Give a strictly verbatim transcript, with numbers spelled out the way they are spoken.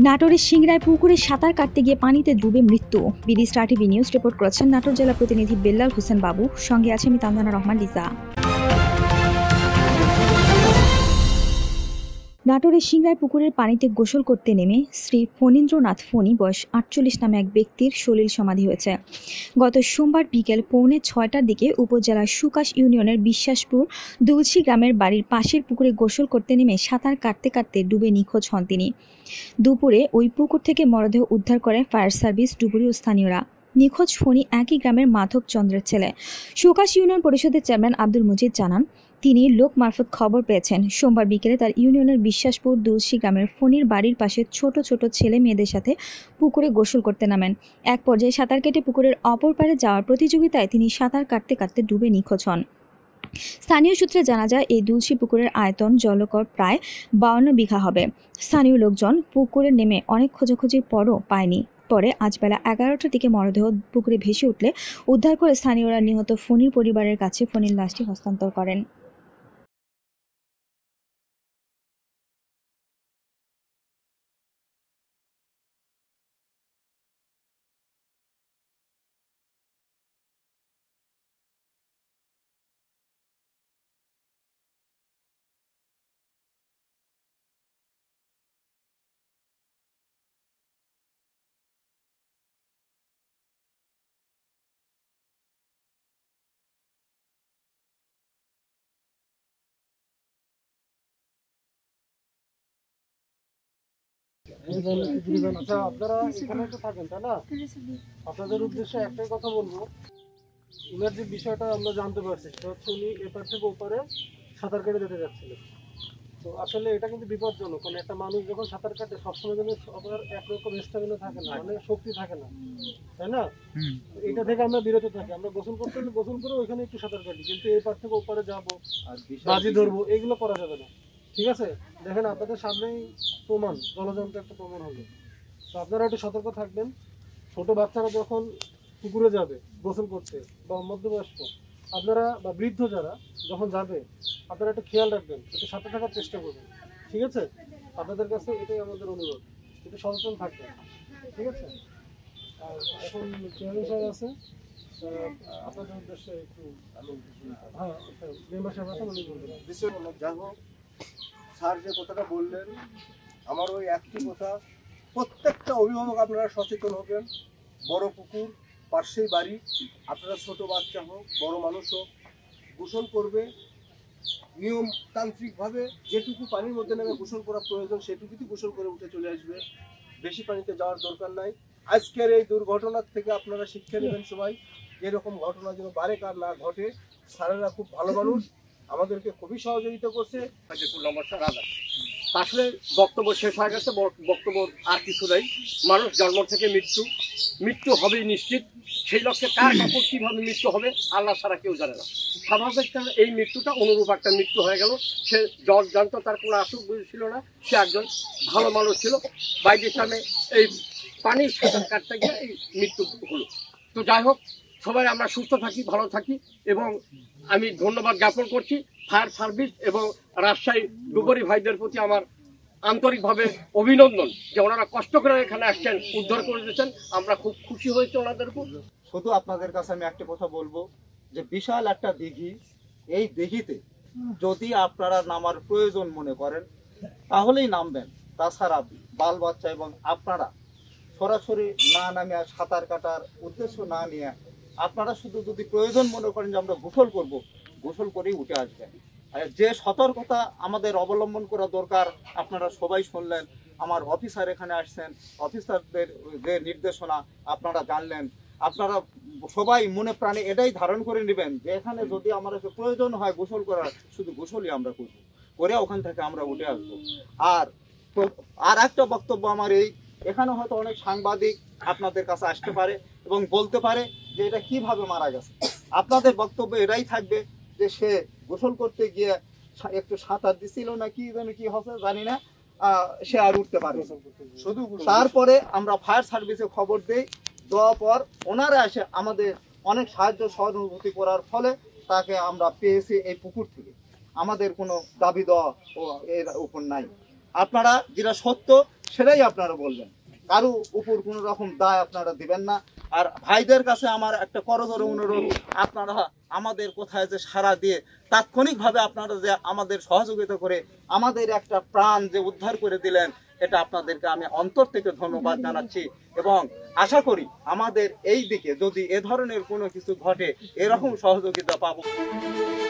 নাটোরের সিংড়ায় পুকুরে সাঁতার কাটতে গিয়ে পানিতে ডুবে মৃত্যু। BD star TV news report করেছেন নাটোর জেলা প্রতিনিধি বেল্লাল হোসেন বাবু। সঙ্গে আছে আমি তানজানা রহমান লিজা। নাটোরের সিংড়ায় পুকুরের পানিতে গোসল করতে নেমে শ্রী ফণীন্দ্রনাথ ফণী বয়স আটচল্লিশ নামে এক ব্যক্তির সলিল সমাধি হয়েছে। গত সোমবার বিকেল পৌনে ছয়টার দিকে উপজেলার সুকাশ ইউনিয়নের বিশ্বাসপুর দুলসি গ্রামের বাড়ির পাশের পুকুরে গোসল করতে নেমে সাঁতার কাটতে কাটতে ডুবে নিখোঁজ হন তিনি। দুপুরে ওই পুকুর থেকে মরদেহ উদ্ধার করে ফায়ার সার্ভিস, ডুবুরি ও স্থানীয়রা। নিখোঁজ ফণী একই গ্রামের মাধব চন্দ্রের ছেলে। সুকাশ ইউনিয়ন পরিষদের চেয়ারম্যান আব্দুল মজিদ জানান, তিনি লোক মারফত খবর পেয়েছেন সোমবার বিকেলে তার ইউনিয়নের বিশ্বাসপুর দুলসি গ্রামের ফণীর বাড়ির পাশে ছোট ছোট ছেলে মেয়েদের সাথে পুকুরে গোসল করতে নামেন। এক পর্যায়ে সাঁতার কেটে পুকুরের অপর পারে যাওয়ার প্রতিযোগিতায় তিনি সাঁতার কাটতে কাটতে ডুবে নিখোঁজ হন। স্থানীয় সূত্রে জানা যায়, এই দুলসি পুকুরের আয়তন জলকর প্রায় বাউন্ন বিঘা হবে। স্থানীয় লোকজন পুকুরে নেমে অনেক খোঁজাখুঁজির পরও পায়নি। পরে আজ বেলা এগারোটার দিকে মরদেহ পুকুরে ভেসে উঠলে উদ্ধার করে স্থানীয়রা নিহত ফণীর পরিবারের কাছে ফণীর লাশটি হস্তান্তর করেন। আচ্ছা, আপনারা এখানে তো থাকেন তাই না? আপনাদের উদ্দেশ্যে একটাই কথা বলবো, উনার যে বিষয়টা আমরা জানতে পারছি সেটা হচ্ছে উনি এপার থেকে ওপারে সাঁতার কেটে যেতে যাচ্ছিলেন। তো আসলে এটা কিন্তু বিপজ্জনক, কারণ একটা মানুষ যখন সাঁতার কাটে সবসময় কিন্তু আপনার একরকম স্ট্যামিনা থাকে না, মানে শক্তি থাকে না, তাই না? এটা থেকে আমরা বিরত থাকি। আমরা গোসল করতে হলে গোসল করে ওইখানে একটু সাঁতার কাটি, কিন্তু এপার থেকে ওপারে যাবো, বাজি ধরবো, এগুলো করা যাবে না। ঠিক আছে, দেখেন আপনাদের সামনেই প্রমাণ, জলযন্ত্র একটা প্রমাণ হলো। তো আপনারা একটু সতর্ক থাকবেন। ছোট বাচ্চারা যখন পুকুরে যাবে গোসল করতে বা মধ্যবয়স্ক আপনারা বা বৃদ্ধ যারা যখন যাবে, আপনারা একটু খেয়াল রাখবেন, একটু সাথে থাকার চেষ্টা করবেন। ঠিক আছে, আপনাদের কাছে এটাই আমাদের অনুরোধ, একটু সচেতন থাকবেন। ঠিক আছে, আর এখন চেয়ারম্যান সাহেব আছে, আপনাদের উদ্দেশ্যে একটু হ্যাঁ মেম্বার সাহেব আছে, উনি বলবেন। যাই হোক, স্যার যে কথাটা বললেন, আমার ওই একটি কথা, প্রত্যেকটা অভিভাবক আপনারা সচেতন হবেন। বড় পুকুর, পাশেই বাড়ি, আপনারা ছোট বাচ্চা হোক বড় মানুষ হোক, গোসল করবে নিয়মতান্ত্রিকভাবে। যেটুকু পানির মধ্যে নেমে গোসল করা প্রয়োজন সেটুকুই গোসল করে উঠে চলে আসবে, বেশি পানিতে যাওয়ার দরকার নাই। আজকের এই দুর্ঘটনার থেকে আপনারা শিক্ষা নেবেন সবাই, এরকম ঘটনা যেন বারে কার না ঘটে। স্যারেরা খুব ভালো মানুষ, আমাদেরকে খুবই সহযোগিতা করছে। আসলে বক্তব্য শেষ হয়ে গেছে, বক্তব্য আর কিছু নেই। মানুষ জন্ম থেকে মৃত্যু, মৃত্যু হবেই নিশ্চিত। সেই লক্ষ্যে কার কখন কিভাবে মৃত্যু হবে আল্লাহ ছাড়া কেউ জানে না। স্বাভাবিক এই মৃত্যুটা অনুরূপ একটা মৃত্যু হয়ে গেল। সে জল জানতো, তার কোনো আসুক ছিল না, সে একজন ভালো মানুষ ছিল। বাইরের সামনে এই পানির সাঁতার কাটতে গিয়ে এই মৃত্যু হলো। তো যাই হোক, সবাই আমরা সুস্থ থাকি, ভালো থাকি। এবং আমি ধন্যবাদ জ্ঞাপন করছি ফায়ার সার্ভিস এবং রাজশাহী ডুবুরি ভাইদের প্রতি আমার আন্তরিকভাবে অভিনন্দন, যে ওনারা কষ্ট করে এখানে আসছেন, উদ্ধার করে দিয়েছেন। আমরা খুব খুশি হয়েছি ওনাদের উপর। শুধু আপনাদের কাছে আমি একটা কথা বলবো, যে বিশাল একটা দিঘি, এই দিঘিতে যদি আপনারা নামার প্রয়োজন মনে করেন তাহলেই নামবেন। তাছাড়া বাল বাচ্চা এবং আপনারা সরাসরি না নামে সাঁতার কাটার উদ্দেশ্য না নিয়ে আপনারা শুধু যদি প্রয়োজন মনে করেন যে আমরা গোসল করব, গোসল করেই উঠে আসবেন। আর যে সতর্কতা আমাদের অবলম্বন করা দরকার আপনারা সবাই শুনলেন। আমার অফিসার এখানে আসছেন, অফিসারদের যে নির্দেশনা আপনারা জানলেন। আপনারা সবাই মনে প্রাণে এটাই ধারণ করে নেবেন যে এখানে যদি আমাদের প্রয়োজন হয় গোসল করার, শুধু গোসলই আমরা করব, করে ওখান থেকে আমরা উঠে আসবো। আর আর একটা বক্তব্য আমার এই, এখানে হয়তো অনেক সাংবাদিক আপনাদের কাছে আসতে পারে এবং বলতে পারে যে এটা কিভাবে মারা গেছে। আপনাদের বক্তব্য এটাই থাকবে যে সে গোসল করতে গিয়ে একটু সাঁতার দিছিল না কি জানি কি হচ্ছে জানি না, সে আর উঠতে পারে। শুধু তারপরে আমরা ফায়ার সার্ভিসে খবর দেই, দেওয়ার পর ওনারা এসে আমাদের অনেক সাহায্য সহানুভূতি করার ফলে তাকে আমরা পেয়েছি এই পুকুর থেকে। আমাদের কোনো দাবি দেওয়া ও এর উপর নাই। আপনারা যেটা সত্য সেটাই আপনারা বলবেন, কারো উপর কোনো রকম দায় আপনারা দিবেন না। আর ভাইদের কাছে আমার একটা করজোড়ে অনুরোধ, আপনারা আমাদের কোথায় যে সাড়া দিয়ে তাৎক্ষণিকভাবে আপনারা যে আমাদের সহযোগিতা করে আমাদের একটা প্রাণ যে উদ্ধার করে দিলেন, এটা আপনাদেরকে আমি অন্তর থেকে ধন্যবাদ জানাচ্ছি এবং আশা করি আমাদের এই দিকে যদি এ ধরনের কোনো কিছু ঘটে এরকম সহযোগিতা পাবো।